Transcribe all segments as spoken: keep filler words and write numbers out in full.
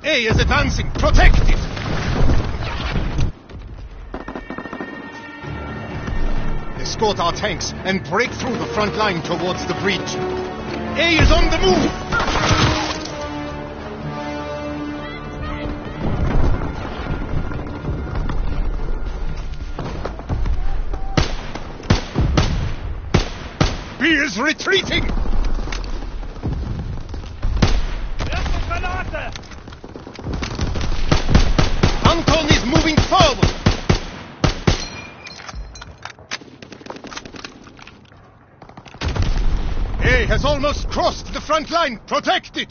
A is advancing. Protect it. Escort our tanks and break through the front line towards the bridge. A is on the move. B is retreating. Anton is moving forward. A has almost crossed the front line. Protect it.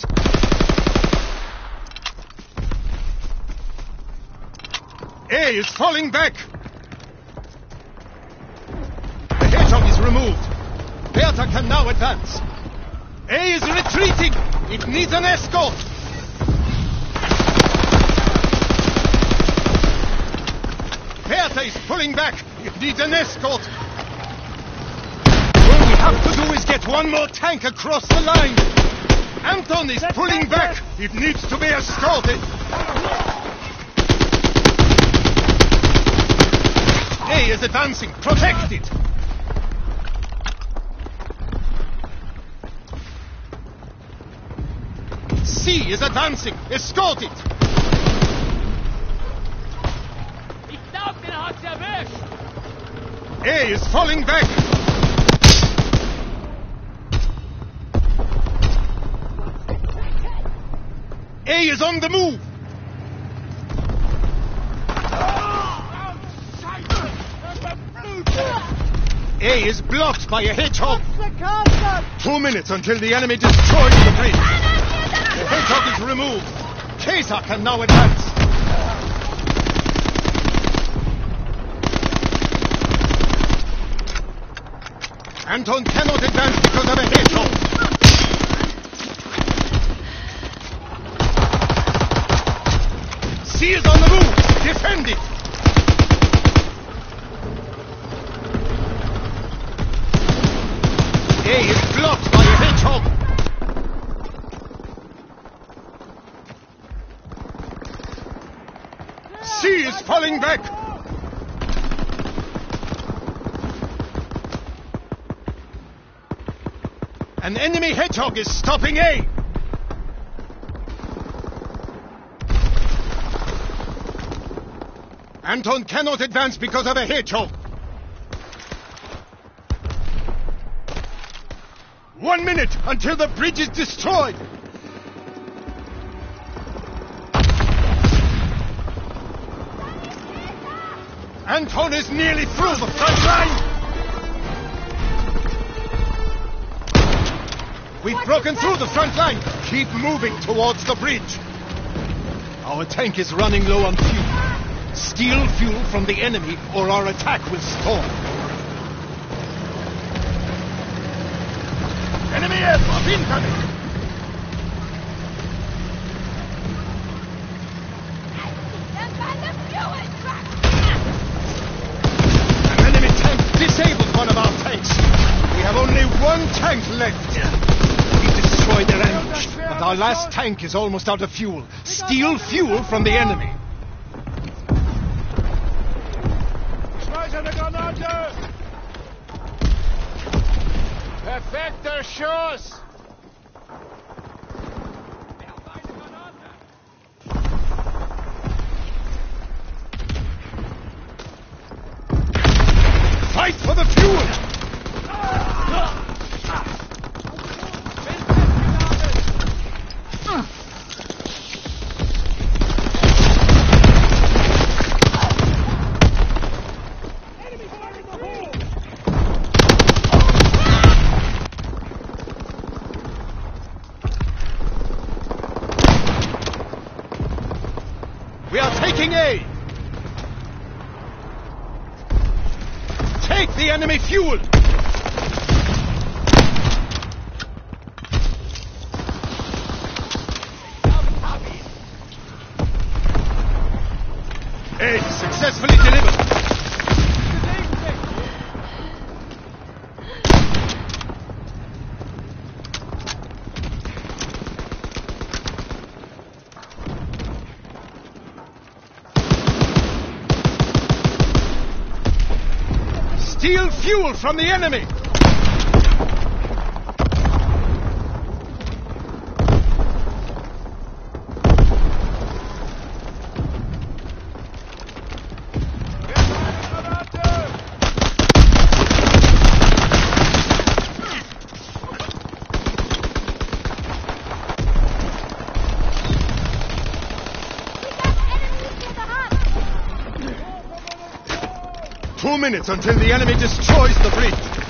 A is falling back. The hedgehog is removed. Bertha can now advance. A is retreating. It needs an escort. Bertha is pulling back. It needs an escort. All we have to do is get one more tank across the line. Anton is pulling back. It needs to be escorted. A is advancing. Protect it. C is advancing. Escort it. A is falling back. A is on the move. A is blocked by a hedgehog. Two minutes until the enemy destroys the bridge. The hedgehog is removed. Caesar can now advance. Anton cannot advance because of a hedgehog. C is on the move. Defend it. A is blocked by a hedgehog. C is falling back. An enemy hedgehog is stopping A. Anton cannot advance because of a hedgehog. One minute until the bridge is destroyed. Anton is nearly through the front line. We've broken through the front line. Keep moving towards the bridge. Our tank is running low on fuel. Steal fuel from the enemy or our attack will stall. Enemy aircraft incoming! An enemy tank disabled one of our tanks. We have only one tank left. We destroyed their ambush, but our last tank is almost out of fuel. Steal fuel from the enemy. Perfekter Schuss! Fight for the fuel! We are taking A! Take the enemy fuel! A successfully delivered! Steal fuel from the enemy! Two minutes until the enemy destroys the bridge.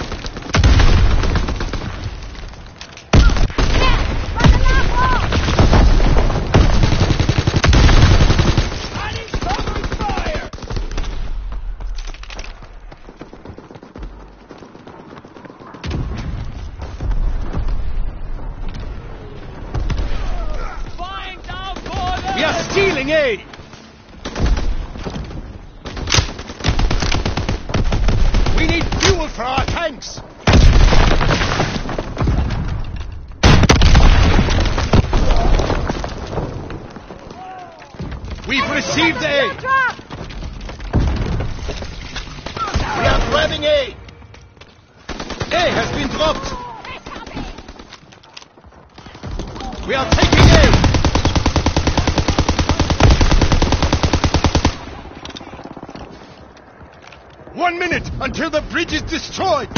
We are stealing A! We need fuel for our tanks! We've received A! We are grabbing A! A has been dropped! We are taking A! One minute until the bridge is destroyed!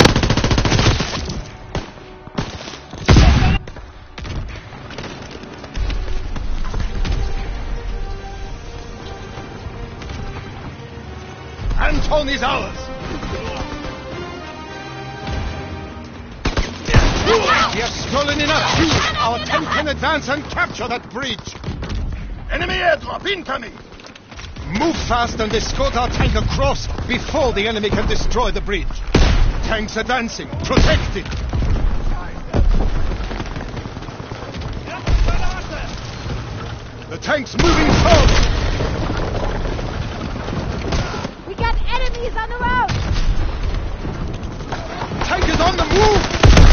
Anton is ours! We have stolen enough fuel! Our tank can advance and capture that bridge! Enemy airdrop incoming! Move fast and escort our tank across before the enemy can destroy the bridge. Tanks advancing. Protect it. The tank's moving forward. We got enemies on the road. Tank is on the move.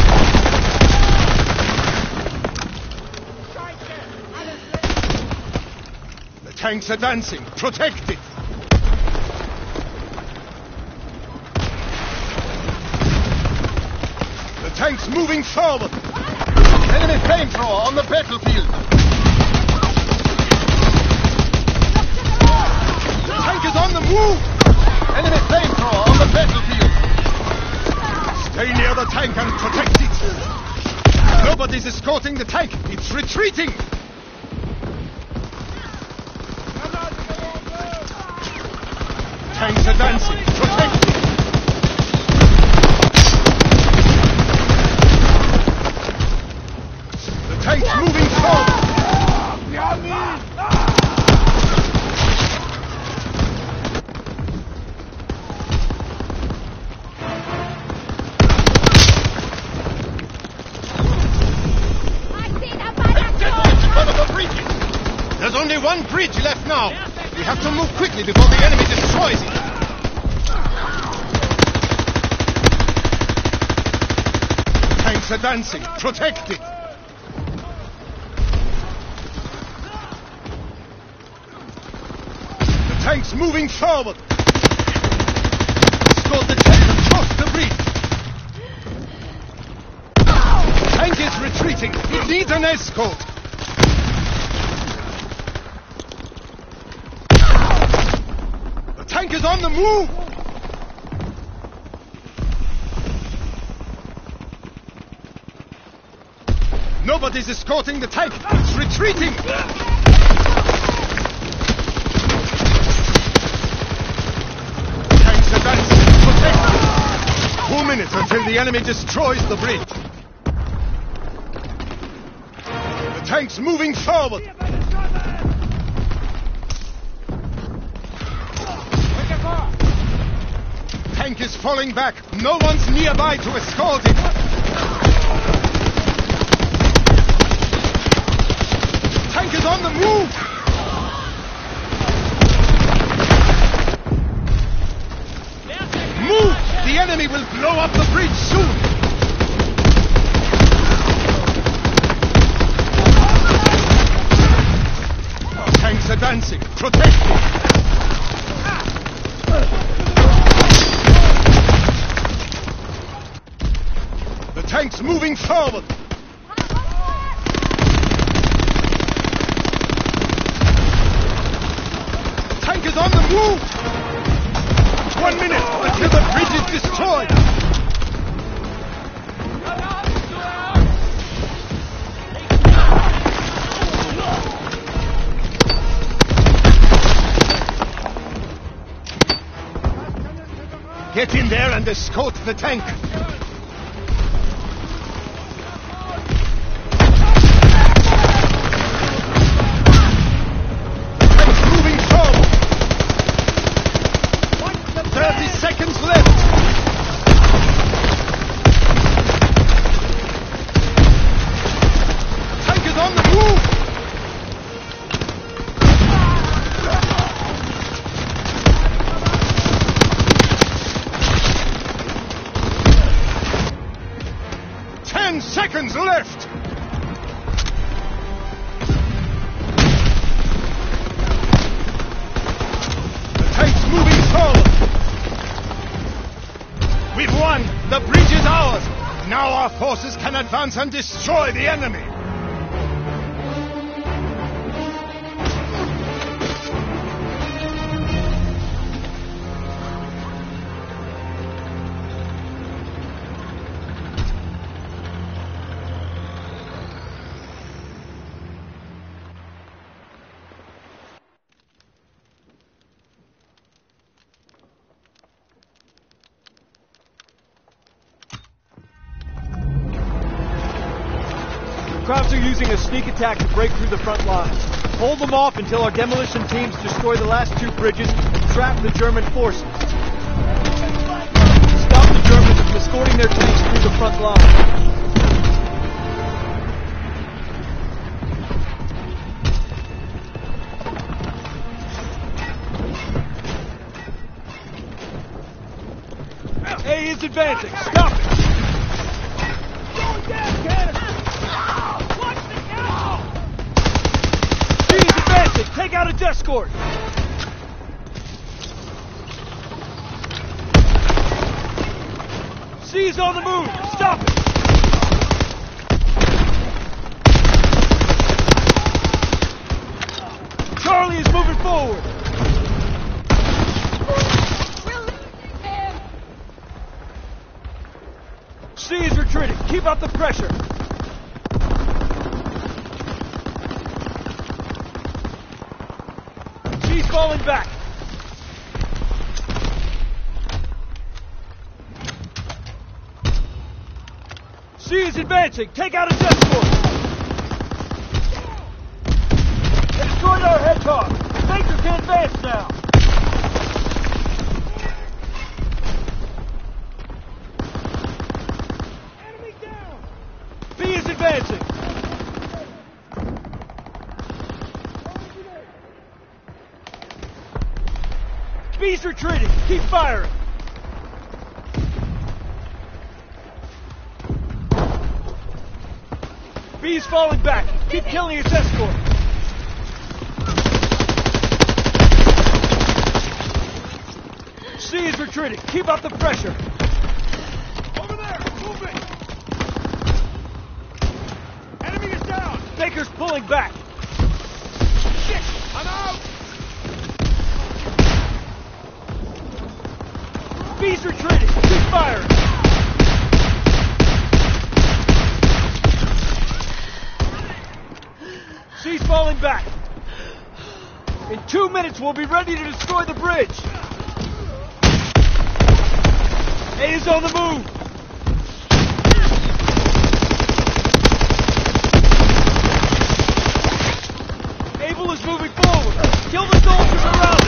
Tanks advancing. Protect it! The tank's moving forward! Enemy flamethrower on the battlefield! The tank is on the move! Enemy flamethrower on the battlefield! Stay near the tank and protect it! Nobody's escorting the tank! It's retreating! Tanks advancing. Protect it. The tank's moving forward. There's only one bridge left now. We have to move quickly before the enemy destroys it. Tanks advancing. Protect it. The tank's moving forward. Escort the tank across the bridge. Tank is retreating. It needs an escort. Tank is on the move! Nobody's escorting the tank! It's retreating! Tanks advancing! Protect! Two minutes until the enemy destroys the bridge. The tank's moving forward! Tank is falling back. No one's nearby to escort it. Tank is on the move. Move! The enemy will blow up the bridge soon. Tanks advancing. Protect it. Move! One minute until the bridge is destroyed! Get in there and escort the tank! Seconds left! Tank is on the move! Ten seconds left! The tank's moving forward! We've won! The bridge is ours! Now our forces can advance and destroy the enemy! Krauts are using a sneak attack to break through the front lines. Hold them off until our demolition teams destroy the last two bridges and trap the German forces. Stop the Germans from escorting their tanks through the front line. A is advancing. Stop it! Going down, cannon! Watch the cannon! B is advancing. Take out its escort. C is on the move. Stop it! Charlie is moving forward. C is retreating. Keep up the pressure. C's falling back. C is advancing. Take out its escort. They destroyed our hedgehog. Baker can advance now. Advancing. B's retreating. Keep firing. B's falling back. Keep killing its escort. C is retreating. Keep up the pressure. Over there. Moving. Baker's pulling back. Shit! I'm out! B's retreating. Keep firing. C's falling back. In two minutes, we'll be ready to destroy the bridge. A is on the move. Is moving forward. Kill the soldiers around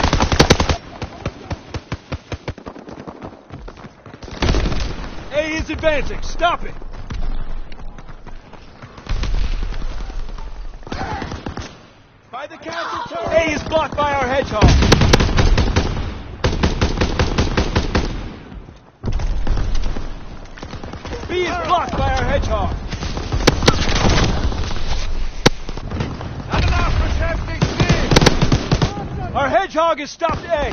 it. A is advancing. Stop it. By the counter turret. A is blocked by our hedgehog. B is blocked by our hedgehog. Our hedgehog has stopped A.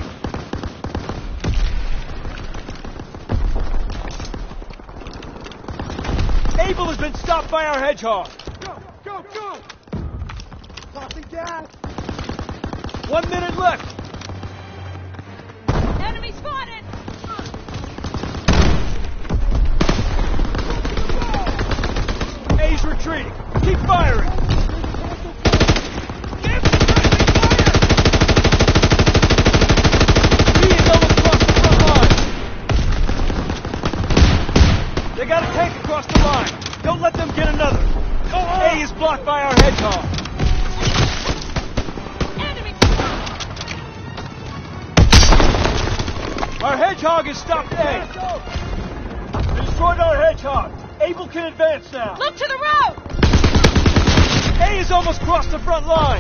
Able has been stopped by our hedgehog. Go, go, go! Popping gas. One minute left. Enemy spotted! A's retreating. Keep firing. Give the fire! B is almost across the front line. They got a tank across the line. Don't let them get another. A is blocked by our hedgehog. Enemy! Our hedgehog has stopped A. They destroyed our hedgehog. Able can advance now. Look to the road! A is almost crossed the front line.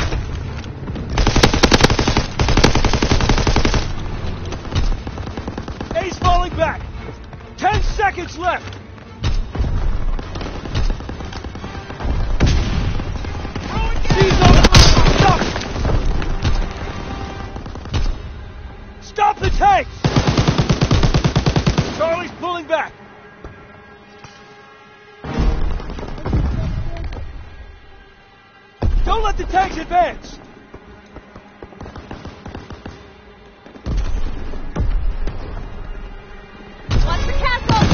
A's falling back. Ten seconds left. C's almost... Stop it! Stop the tanks! Charlie's pulling back. Don't let the tanks advance! Watch the castle!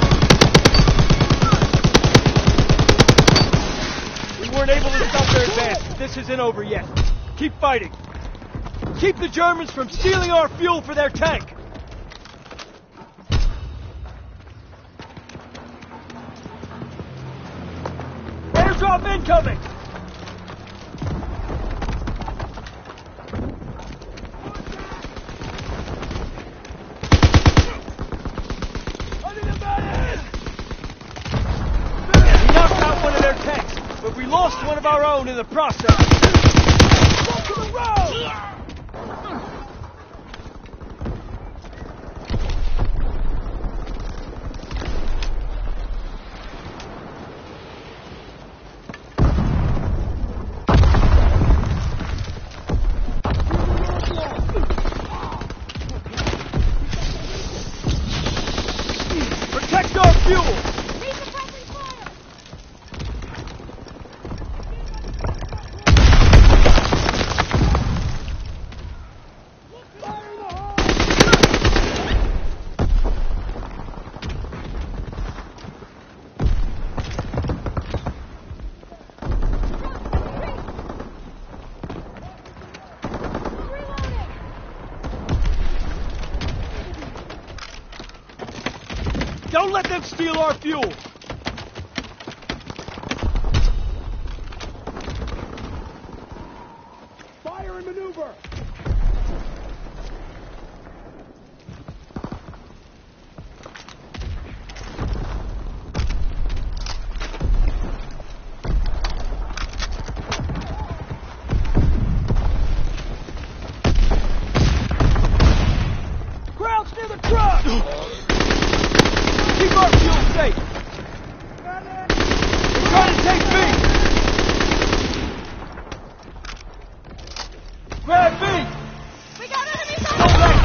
We weren't able to stop their advance, but this isn't over yet. Keep fighting. Keep the Germans from stealing our fuel for their tank! Airdrop incoming! But we lost one of our own in the process. Go to the road! Protect our fuel! Don't let them steal our fuel! Fire and maneuver! Crouch near the truck! Keep our fuel safe! They're trying to take B! Grab B! We got enemies on Hold the back B!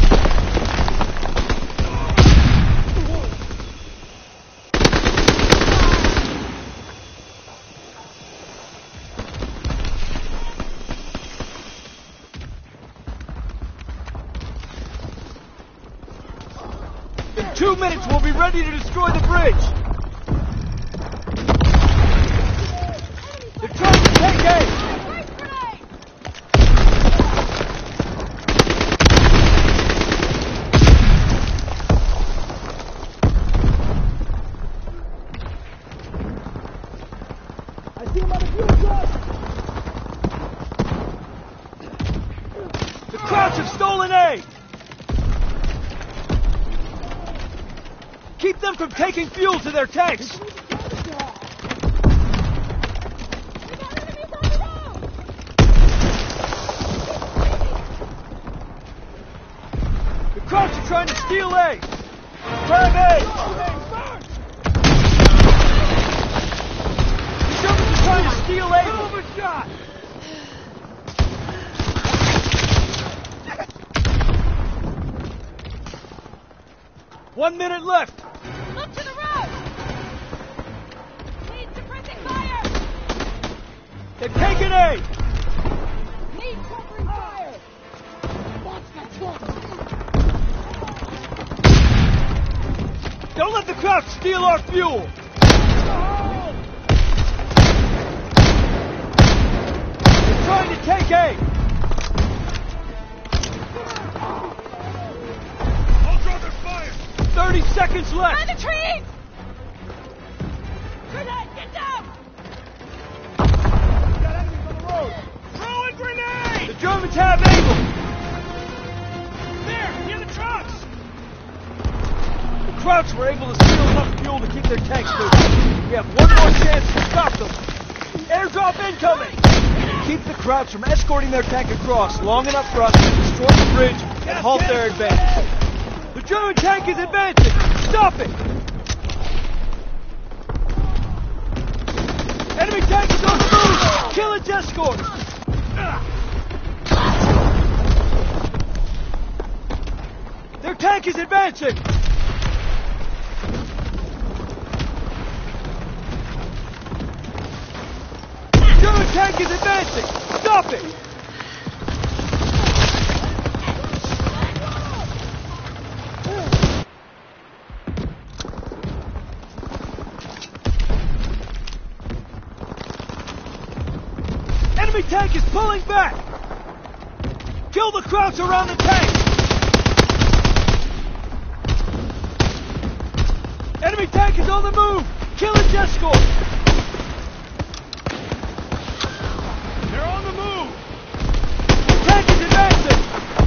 In two minutes, we'll be ready to destroy the bridge! They're trying to take A! Break grenade! I see him on the fuel truck! The Krauts have stolen A! Keep them from taking fuel to their tanks! We got enemies on the road! The Krauts are trying to steal A! Grab A! The Germans are trying to steal A! Overshot! One minute left! Look to the road! Need suppressing fire! They've taken A! Need covering fire! Watch that truck! Don't let the Krauts steal our fuel! They're trying to take aim! I'll draw their fire! Thirty seconds left! Behind the trees! Grenade, get down! Got enemies on the road! Throw a grenade! The Germans have Able! There, near the trucks! The Krauts were able to steal enough fuel to keep their tanks moving. We have one more chance to stop them. Airdrop incoming! Keep the Krauts from escorting their tank across long enough for us to destroy the bridge and halt their advance. The German tank is advancing! Stop it! Enemy tank is on the move! Kill its escort! Their tank is advancing! German tank is advancing! Stop it! Enemy tank is pulling back! Kill the Krauts around the tank! Enemy tank is on the move! Kill its escort! They're on the move! The tank is advancing!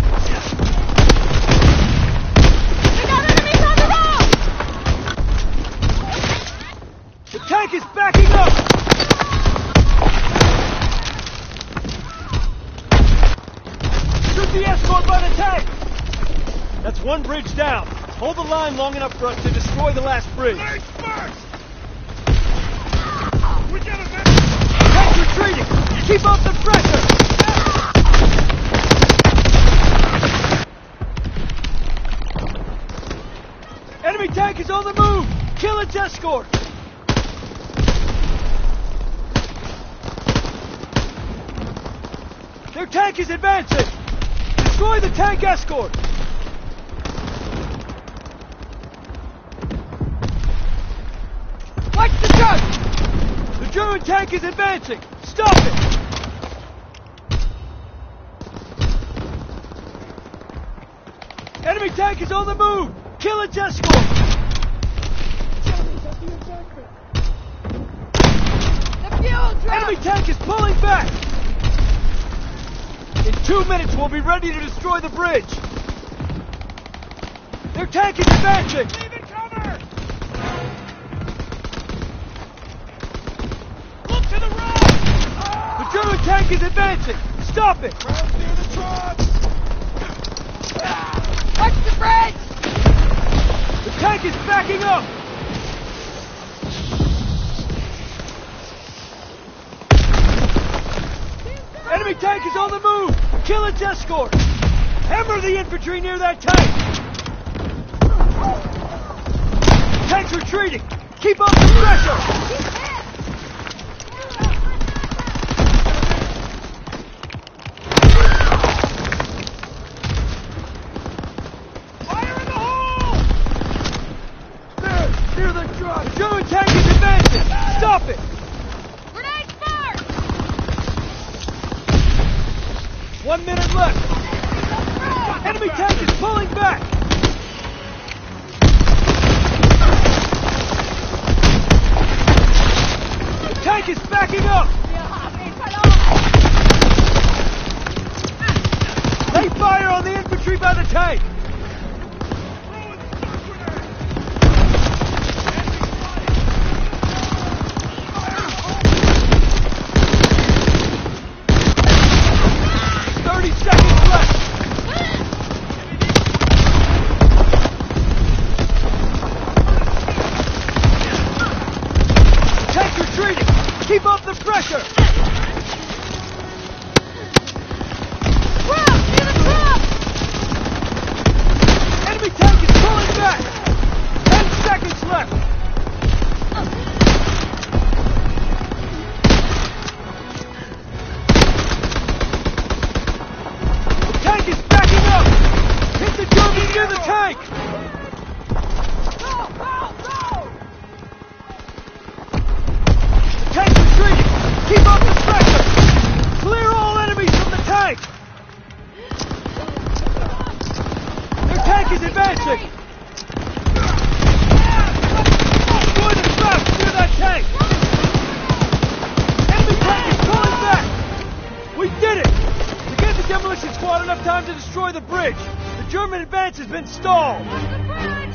We got enemies on the road! The tank is backing up! Shoot the escort by the tank! That's one bridge down. Hold the line long enough for us to destroy the last bridge. Grenades first! We got a man! Tank retreating! Keep up the pressure! Enemy tank is on the move! Kill its escort! Their tank is advancing! Destroy the tank escort! Watch the gun! The German tank is advancing! Stop it! Enemy tank is on the move! Kill its escort! The fuel drop! Enemy tank is pulling back! In two minutes, we'll be ready to destroy the bridge! Their tank is advancing! Leave it cover! Look to the right! The German tank is advancing! Stop it! Crowds near the trucks! Watch the bridge! The tank is backing up! Enemy tank is on the move! Kill its escort! Hammer the infantry near that tank! Tank's retreating! Keep up the pressure! Fire in the hole! There! Near the truck! The German tank is advancing! Stop it! Grenade fired! One minute left! Enemy tank is pulling back! The tank is backing up! They fire on the infantry by the tank! Thirty seconds left! Tank retreating! Keep up the pressure! Rob, near the truck! Enemy tank is pulling back! Ten seconds left! The tank is backing up! Hit the Germans near the tank! Go, go! Not enough time to destroy the bridge. The German advance has been stalled. The bridge!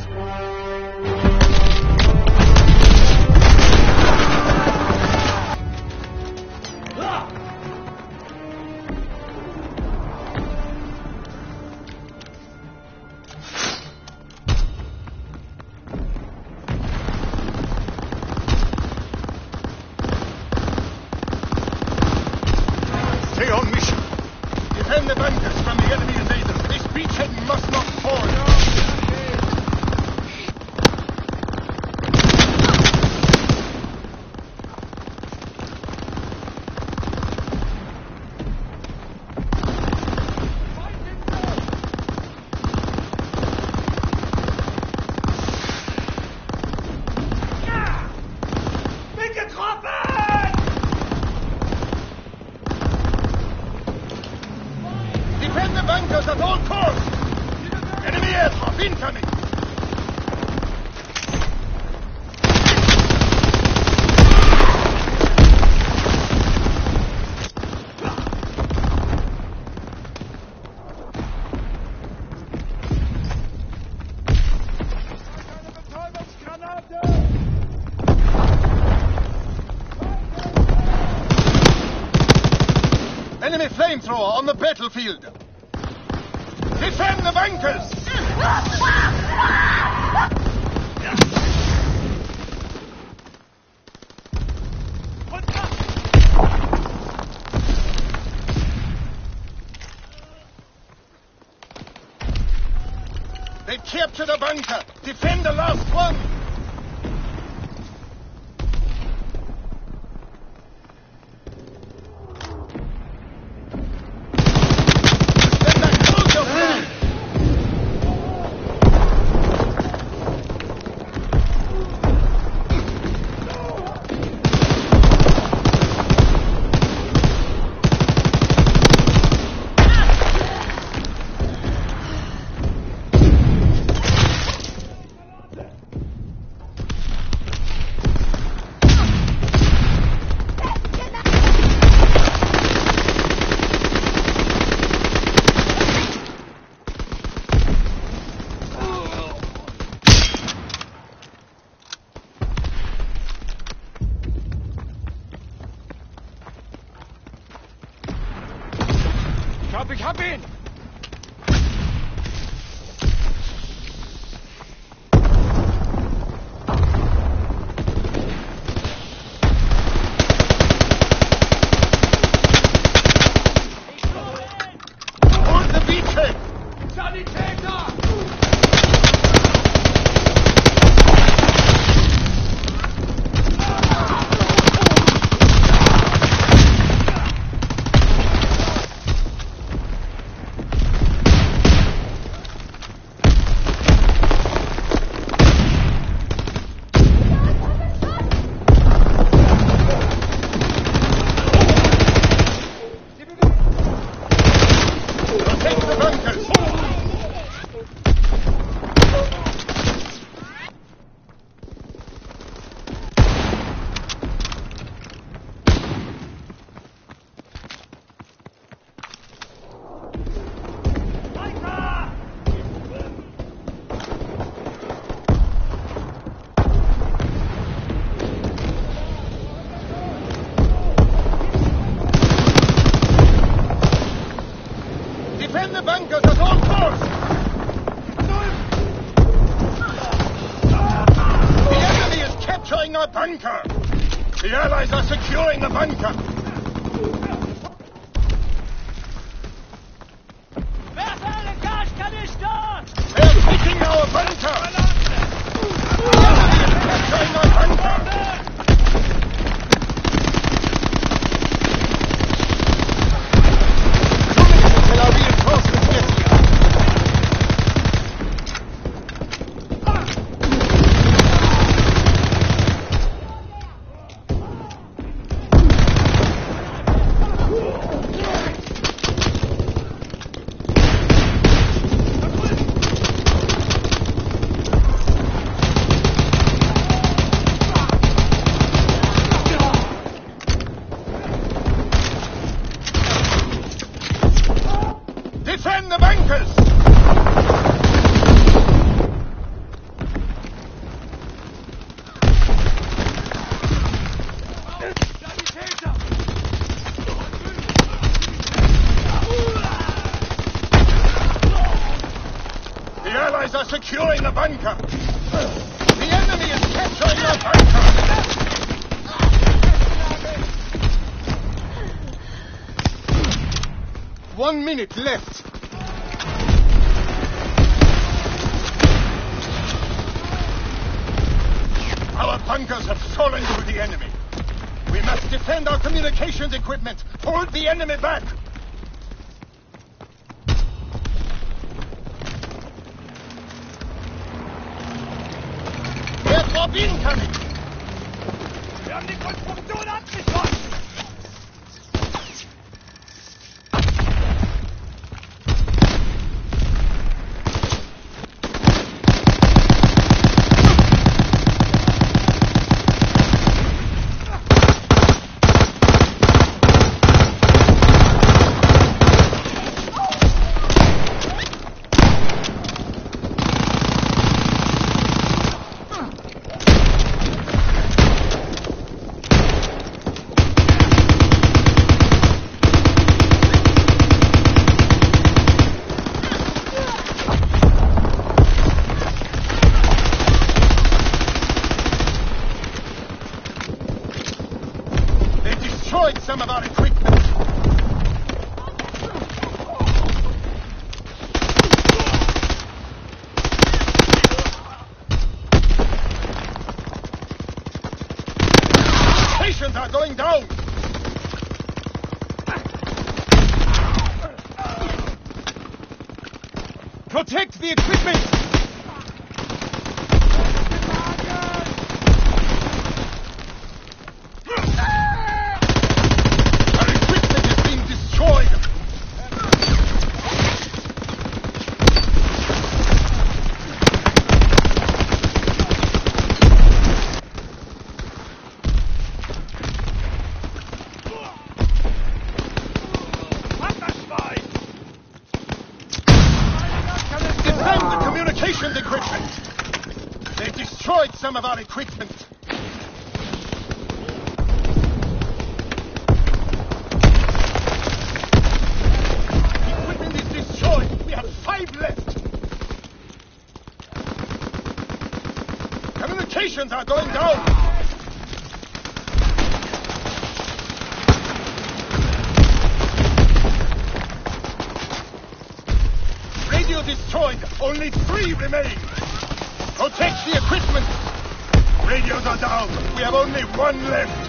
Stay on mission. Defend the bunkers from the enemy invaders. This beachhead must not fall. Defend the bunkers at all costs! Enemy aircraft incoming! Enemy flamethrower on the battlefield! Defend the bunkers! They've captured a bunker! Defend the last one! Ich hab ihn! Hold the beachhead! Sanitäter! Protect the bunkers! Defend the bunkers at all costs! The enemy is capturing our bunker! The Allies are securing the bunker! They're taking our bunker! The enemy is capturing our bunker! Till our reinforcements get here! are securing the bunker. The enemy is capturing the bunker. One minute left. Our bunkers have fallen to the enemy. We must defend our communications equipment. Hold the enemy back. Airdrop incoming. Wir haben die Konstruktion abgeschossen! Some of our equipment. Stations are going down. Protect the equipment. Equipment. They've destroyed some of our equipment. Equipment is destroyed. We have five left. Communications are going down. Radio destroyed. Only three remain. Protect the equipment! Radios are down. We have only one left.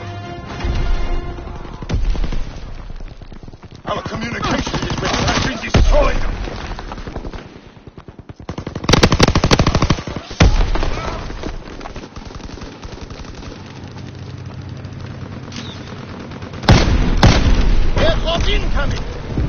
Our communication equipment has been destroyed. Airdrop incoming!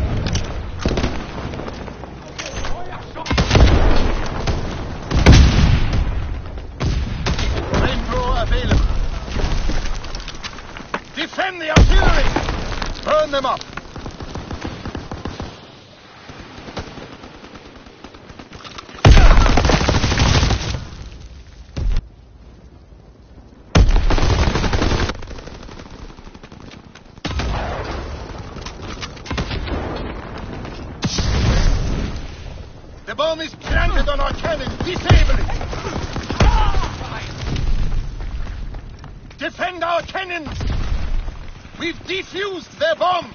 Defend the artillery! Burn them up! The bomb is planted on our cannon! Disable it! Defend our cannons! We've defused their bomb!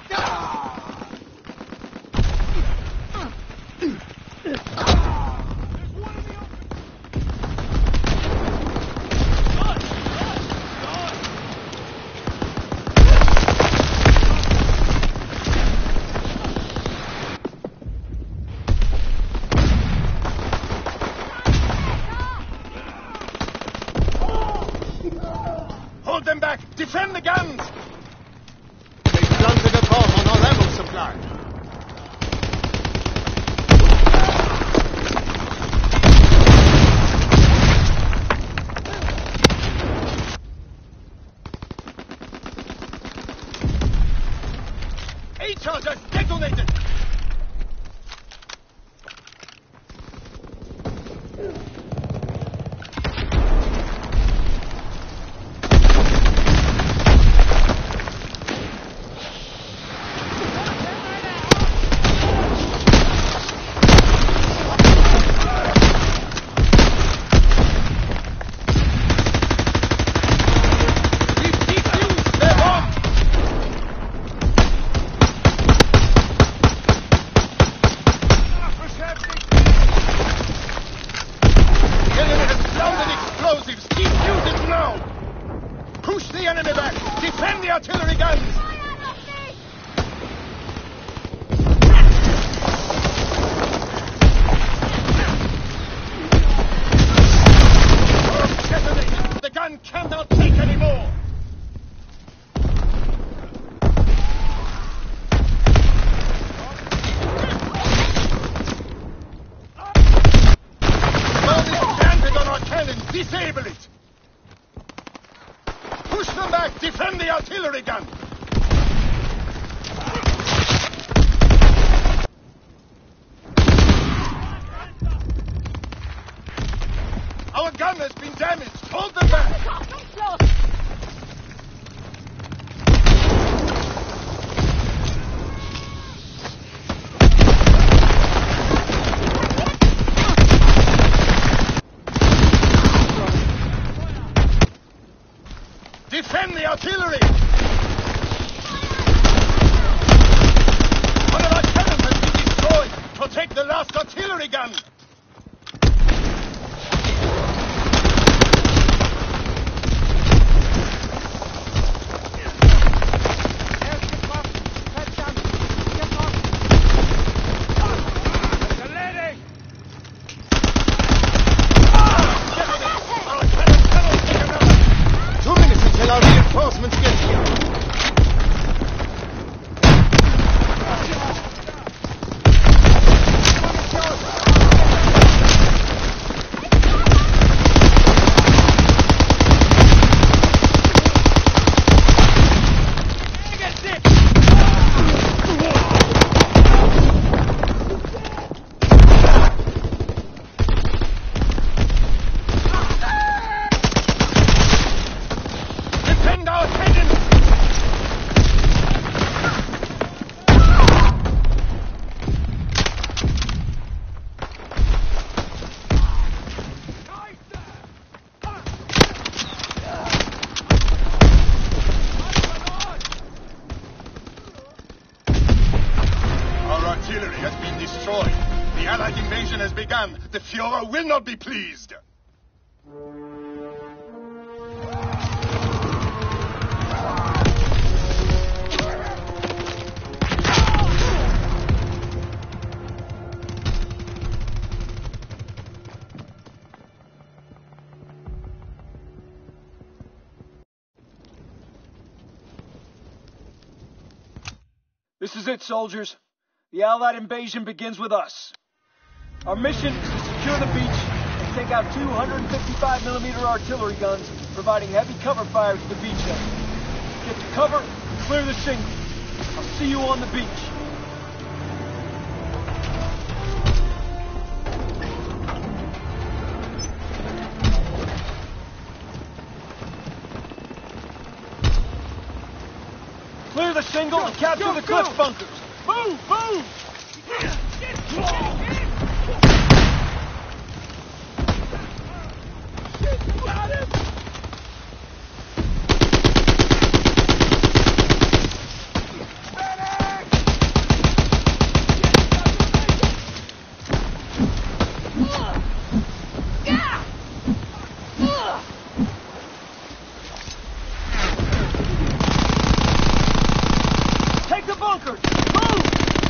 Hold them back! Defend the guns! They planted a bomb on our ammo supply. A-charge has detonated! guns! The gun cannot take any more! Disable it! Push them back! Defend the artillery gun! Our gun has been damaged! Hold them back! Defend the artillery! One of our cannons has been destroyed! Protect the last artillery gun! Reinforcements get here. Artillery has been destroyed. The Allied invasion has begun. The Führer will not be pleased. This is it, soldiers. The Allied invasion begins with us. Our mission is to secure the beach and take out two fifty-five millimeter artillery guns, providing heavy cover fire to the beachhead. Get to cover and clear the shingle. I'll see you on the beach. Clear the shingle and capture go, the cliff go. bunkers. Move, move! Got him! Take the bunkers! Move!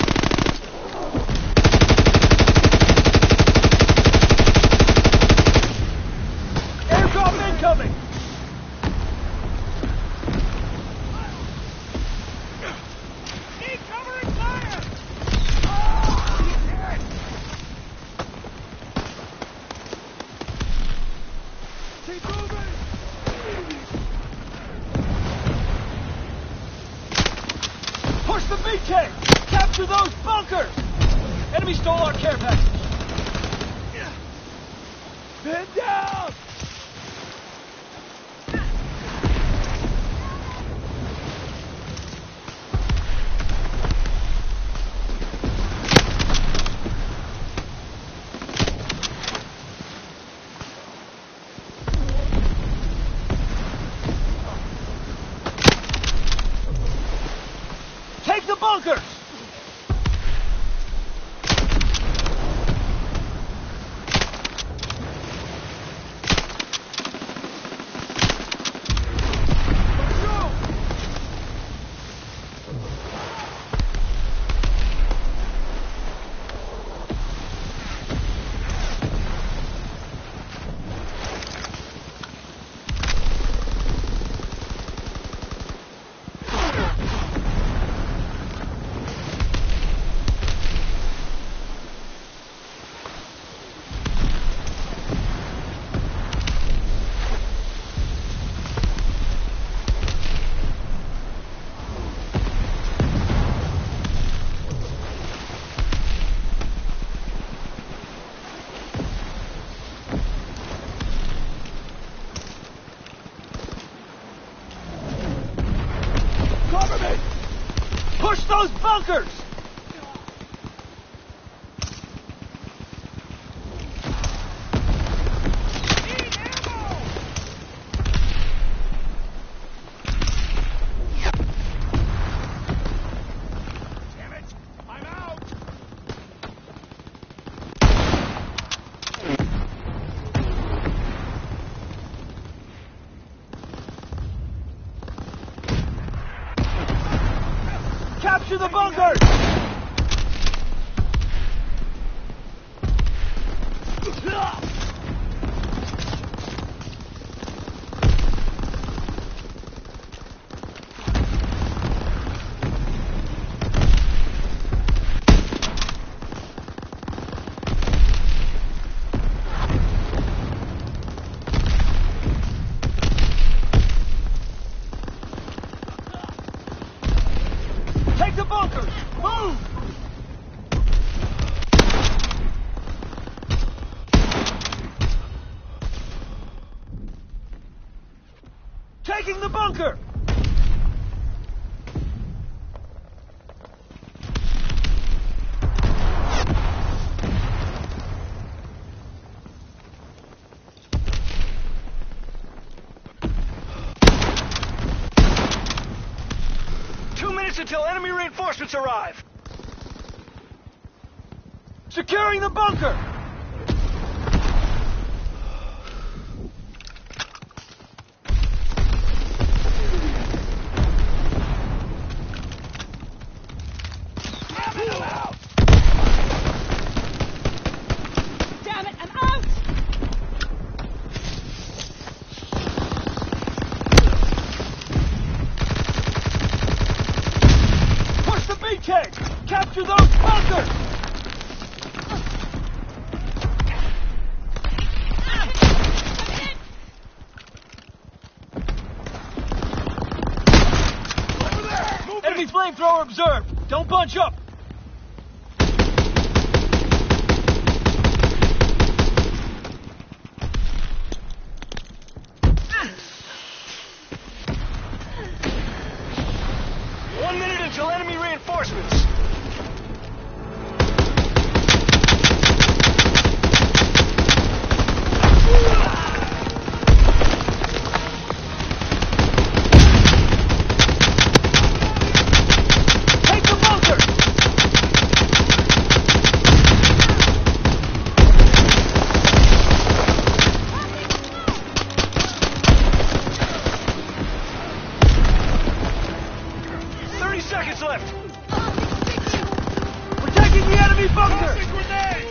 Airdrop incoming! Need cover and fire! Keep moving! Push the beachhead! Capture those bunkers! Enemy stole our care package! Men down! Take the bunkers! Push those bunkers! Need ammo! Damn it! I'm out! Capture the bunkers! Take the bunkers! Move! Taking the bunker! Two minutes until enemy reinforcements arrive. Securing the bunker! Damn it, I'm out! Push the beachhead! Capture those bunkers! Enemy flamethrower observed! Don't bunch up! One minute until enemy reinforcements! Take the bunker! Thirty seconds left! We're taking the enemy bunker! Tossing grenade!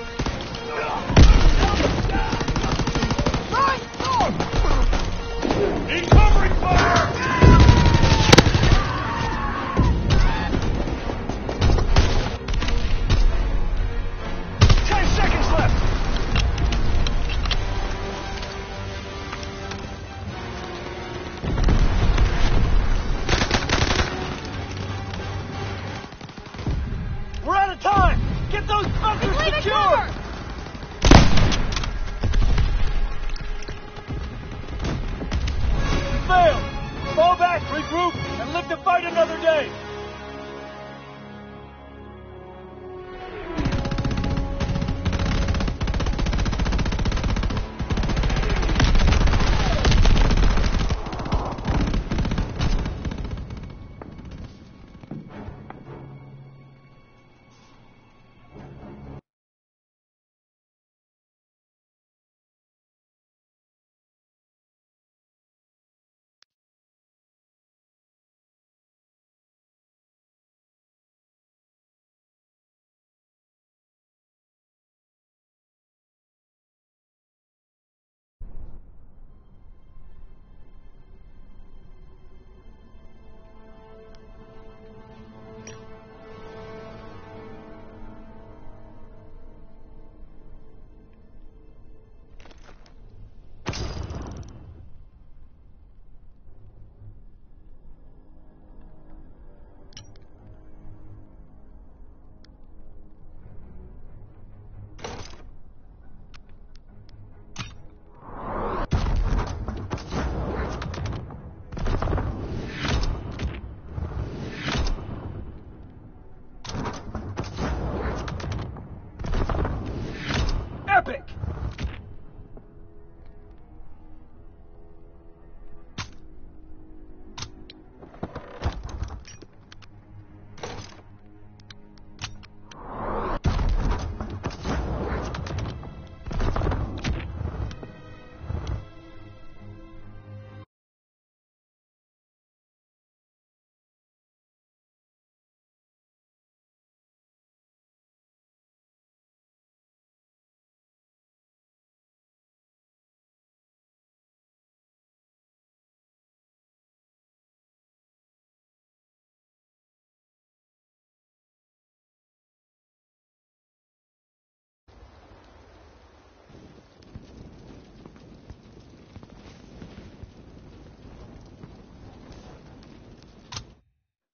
Need covering fire! Ten seconds left! We're out of time! Get those bunkers Leave it secured! cover! We failed! Fall back, regroup, and live to fight another day!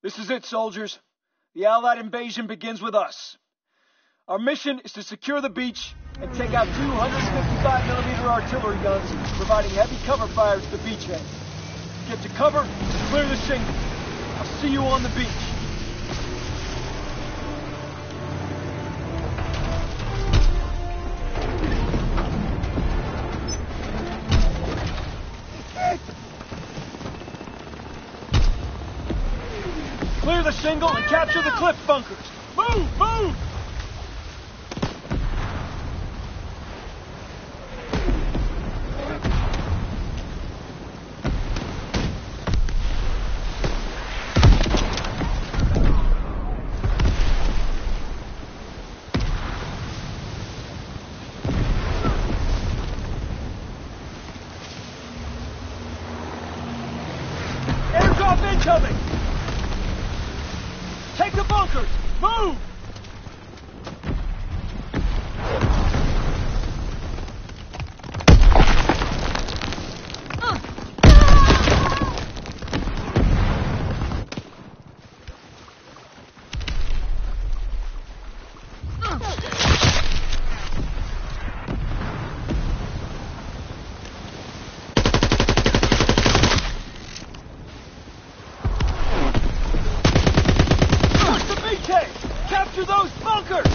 This is it, soldiers. The Allied invasion begins with us. Our mission is to secure the beach and take out two fifty-five millimeter artillery guns, providing heavy cover fire to the beachhead. Get to cover, clear the shingle. I'll see you on the beach. Clear the shingle and capture the cliff bunkers. Move! Move! Airdrop incoming! Take the bunkers! Move! Capture those bunkers!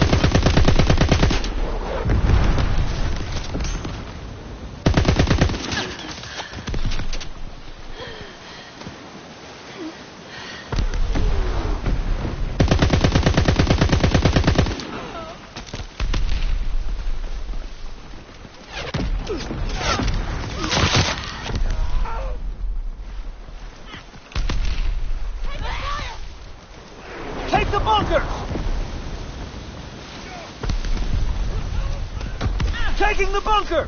Take the bunkers! Taking the bunker!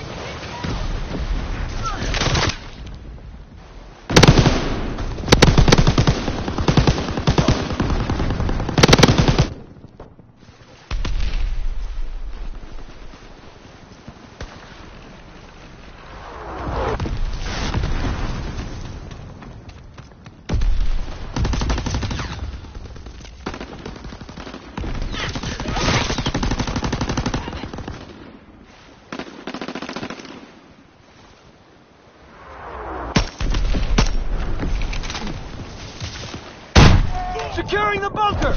Securing the bunker!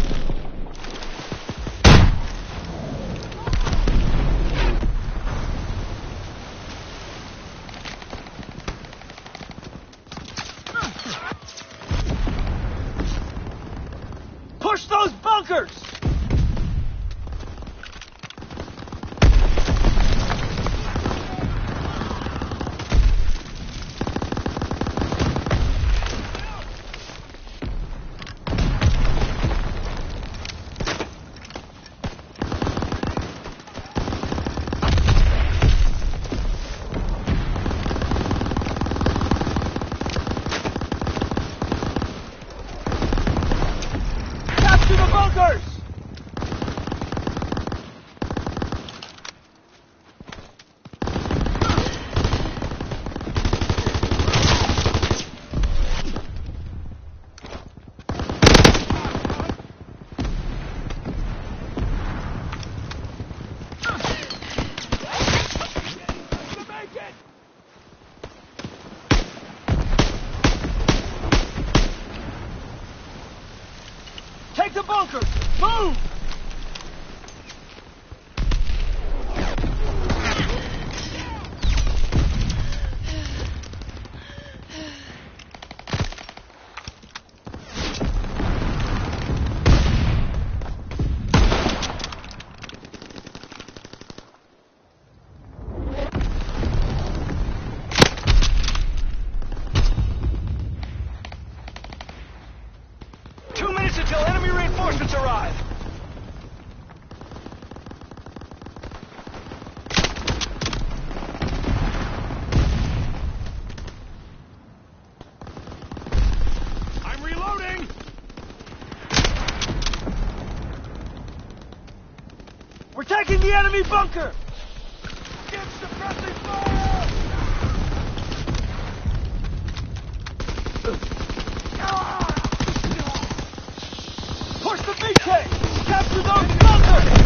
Push those bunkers! To the bunkers! Take the bunkers! Move! Two minutes until enemy reinforcements arrive. I'm reloading! We're taking the enemy bunker! Give suppressing fire! Ah! Reinforce the beachhead! Capture those bunkers!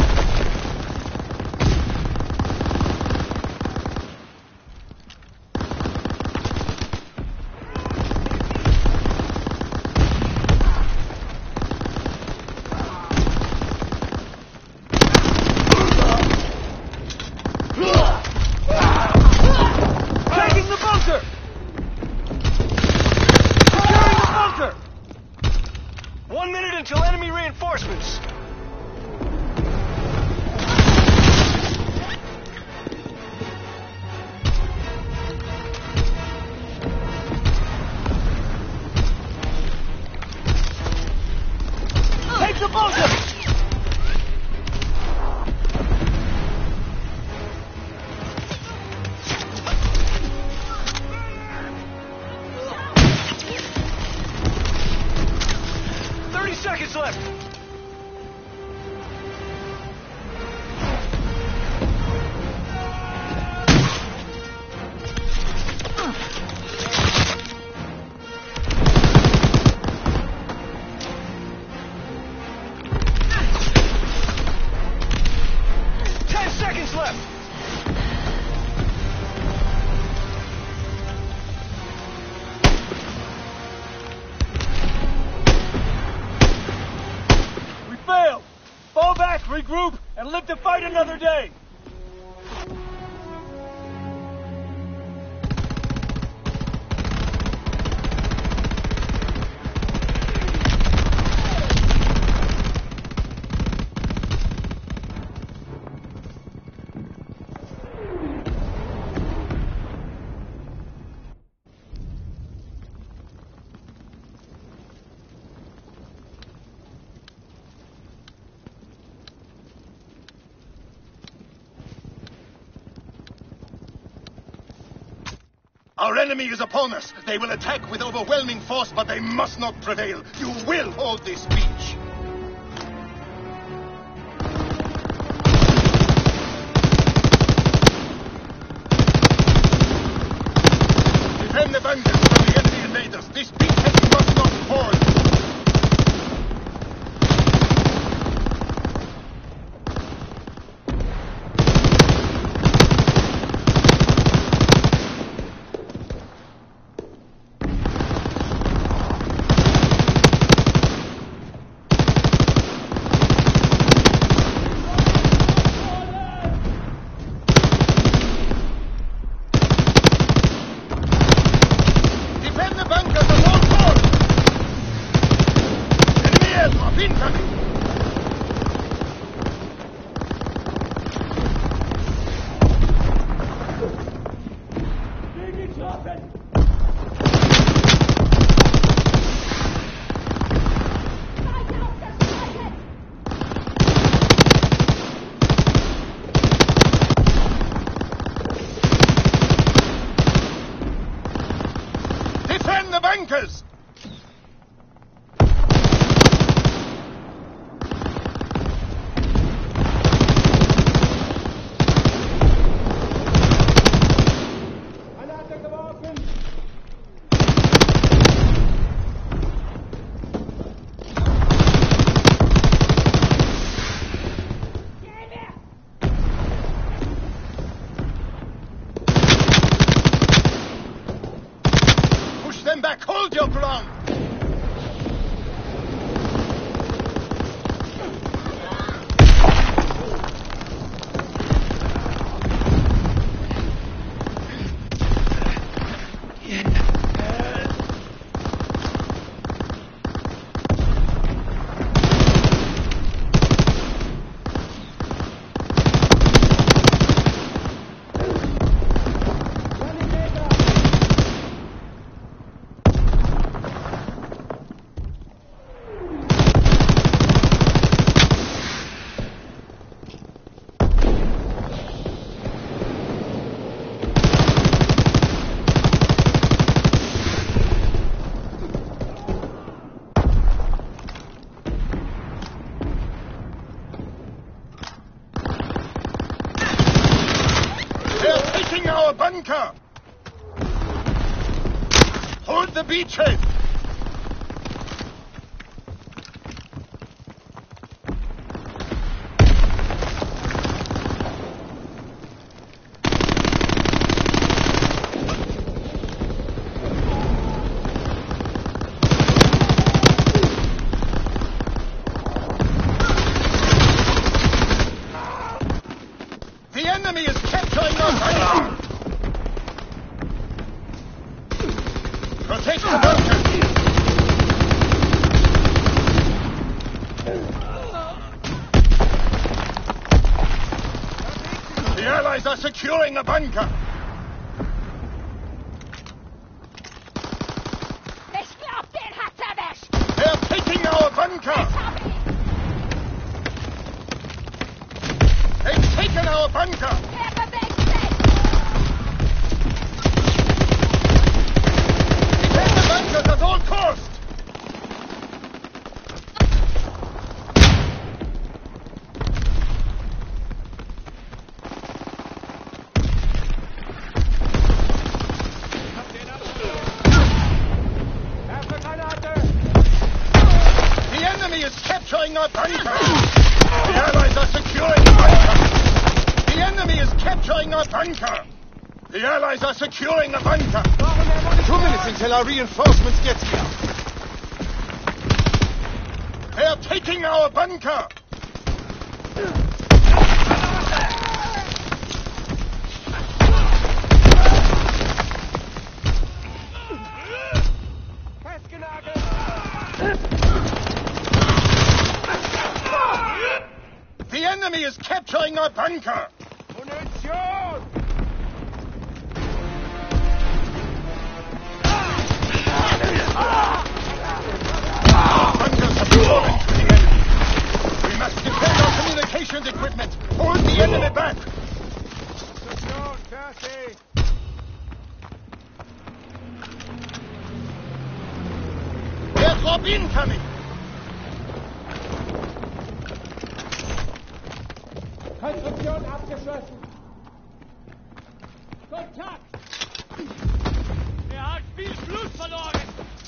Regroup and live to fight another day! Our enemy is upon us. They will attack with overwhelming force, but they must not prevail. You will hold this beach. Defend the bunkers from the enemy invaders. This beachhead must not fall. Bunkers! Back, hold your ground! Our bunker! Hold the beachhead! are securing the bunker. Ich glaub, den hat's erwischt! They're taking our bunker. They've taken our bunker. Er bewegt sich! Defend the bunkers at all costs. Capturing our bunker! The Allies are securing the bunker! The enemy is capturing our bunker! The Allies are securing the bunker! Two minutes until our reinforcements get here! They are taking our bunker! The enemy is capturing our bunker! Munition! Our bunkers have fallen to the enemy! We must defend our communications equipment! Hold the enemy back! Station fertig! There's Rob incoming! Konstruktion abgeschlossen. Kontakt! Er hat viel Blut verloren!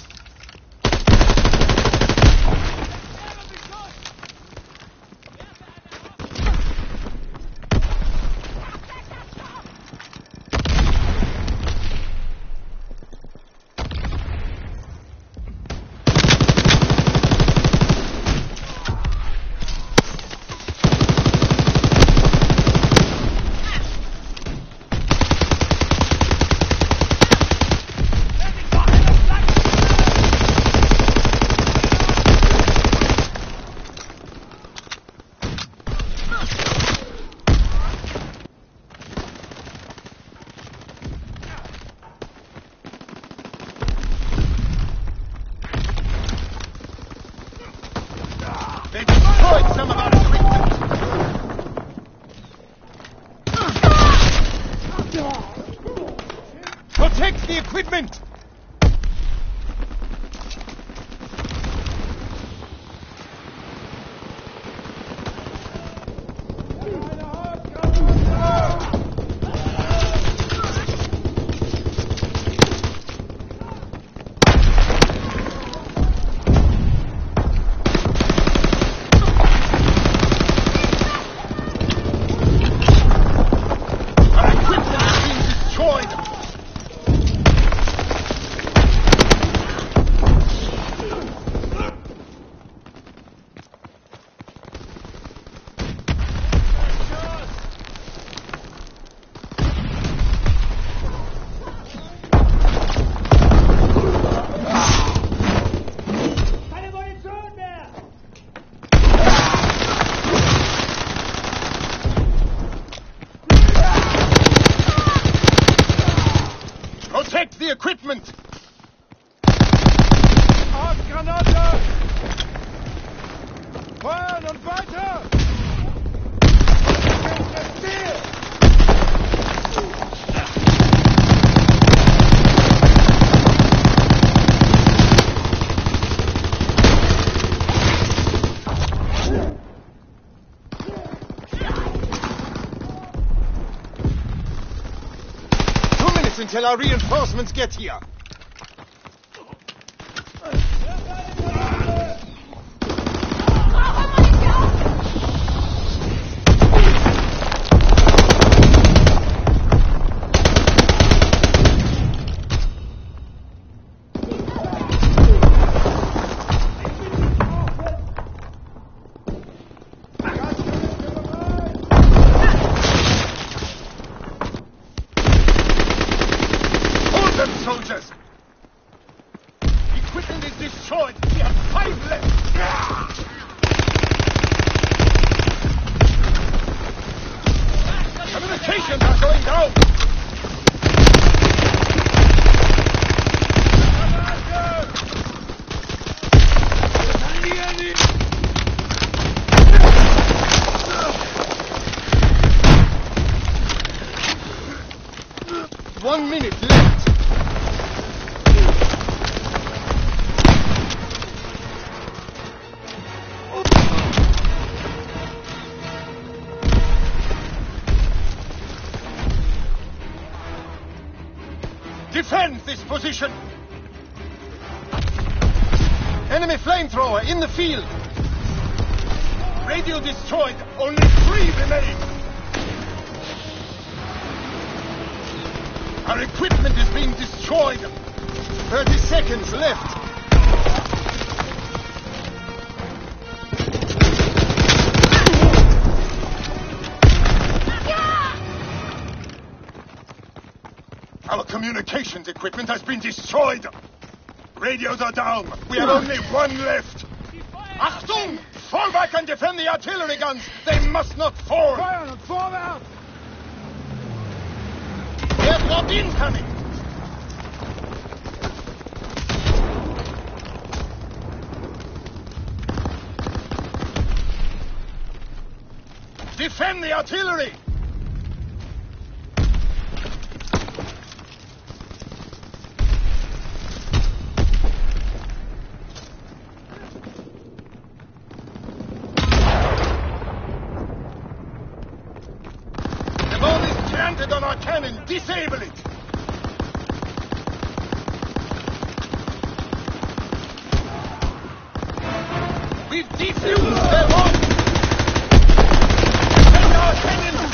They destroyed some of our equipment! Protect the equipment! Protect the equipment! Artgranate! Feuern und weiter! Two minutes until our reinforcements get here! Soldiers! one minute left. Defend this position! Enemy flamethrower in the field! Radio destroyed! Only three remain! Our equipment is being destroyed! Thirty seconds left! Our communications equipment has been destroyed! Radios are down! We have only one left! Achtung! Fall back and defend the artillery guns! They must not fall! Fire on them! Fall out! Airdrop incoming! Defend the artillery! On our cannon, disable it! We've defused their bomb! Send our cannon!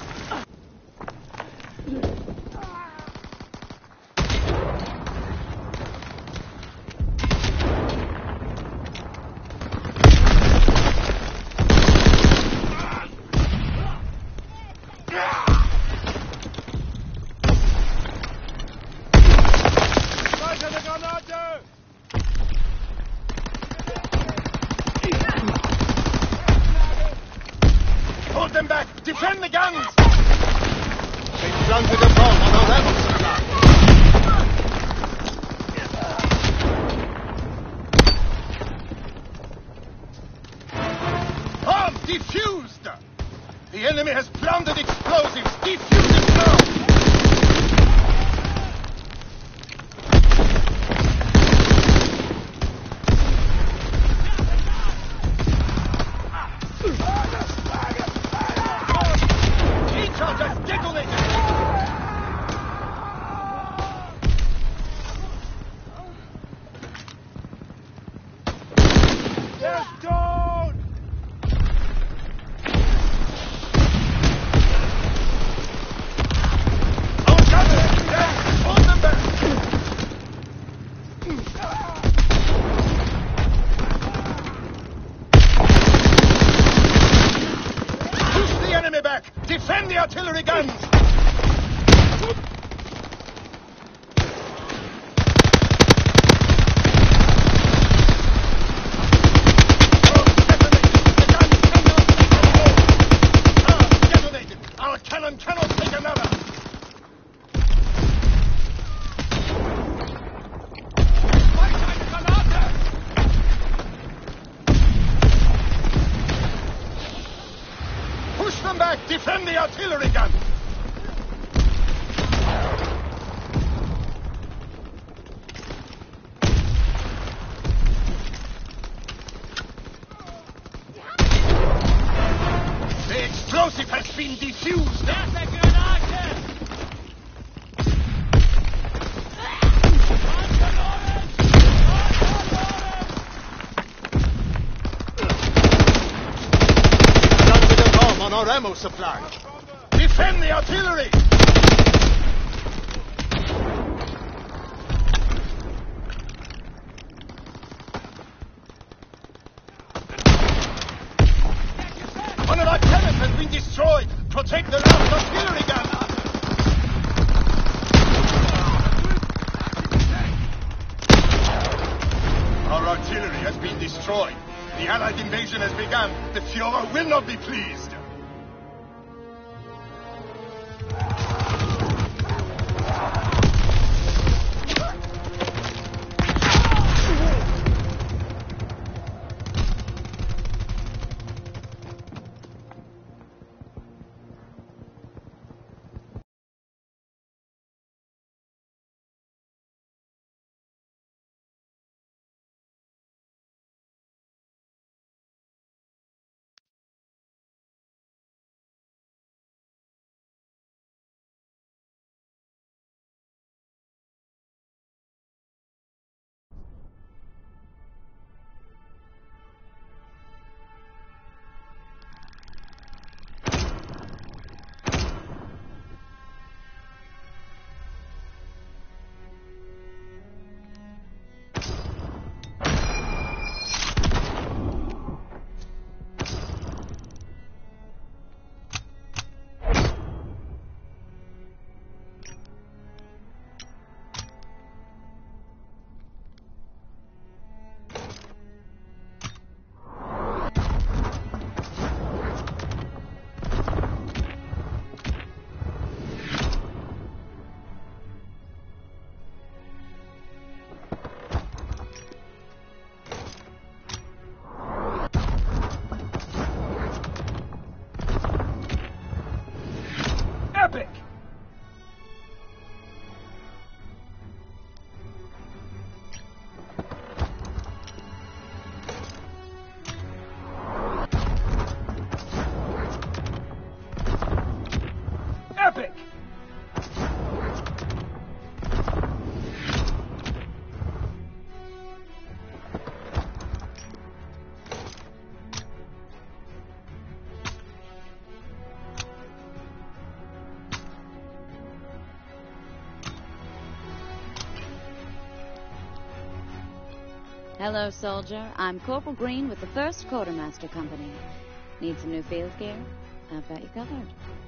Hold them back! Defend the guns! They planted a bomb on our ammo supply. Bomb defused! The enemy has planted explosives! Defuse it now! Defend the artillery guns! Our cannon cannot take another! Push them back! Defend the artillery gun! The explosive has been defused! That's a grenade! Planted a bomb on our ammo supply! Defend the artillery! One of our cannons has been destroyed! Protect the last artillery gun! Our artillery has been destroyed. The Allied invasion has begun. The Führer will not be pleased. Hello, soldier. I'm Corporal Green with the first Quartermaster Company. Need some new field gear? I've got you covered.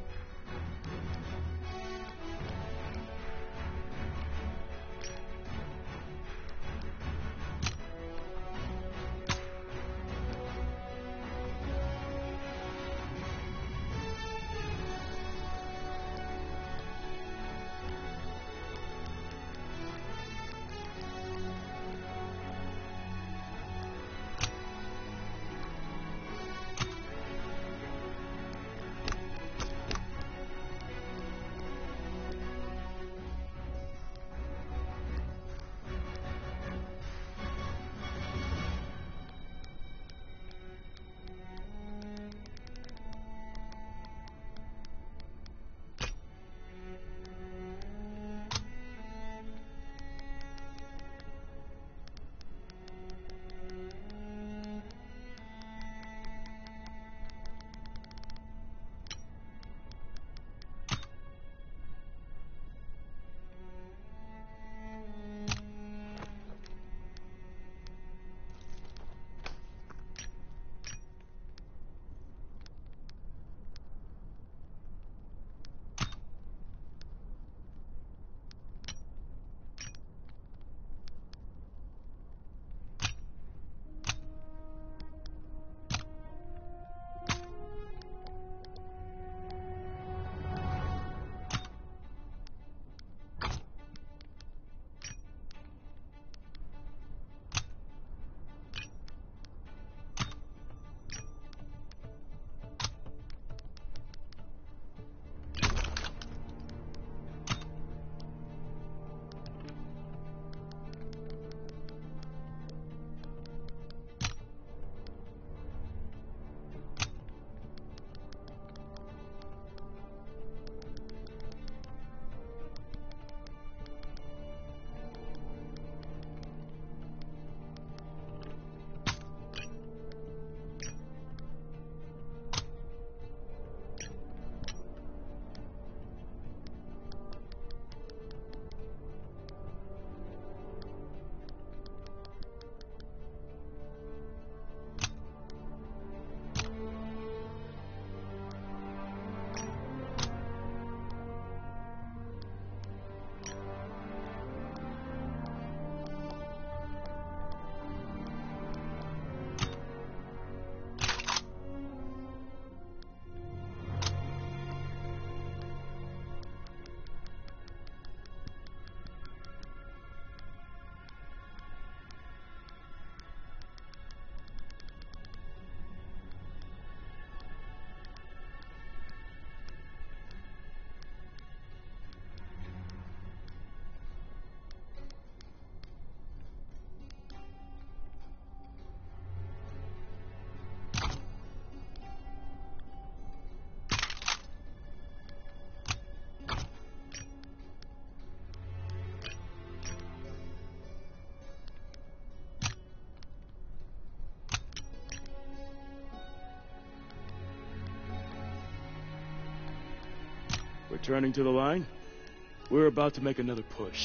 Returning to the line, we're about to make another push.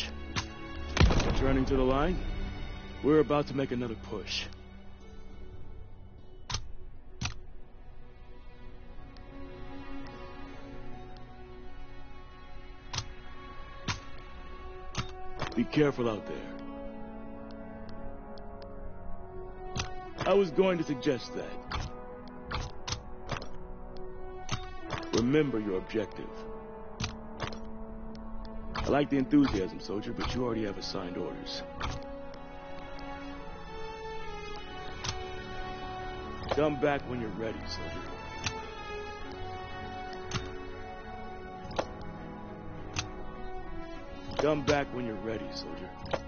Returning to the line, we're about to make another push. Be careful out there. I was going to suggest that. Remember your objective. I like the enthusiasm, soldier, but you already have assigned orders. Come back when you're ready, soldier. Come back when you're ready, soldier.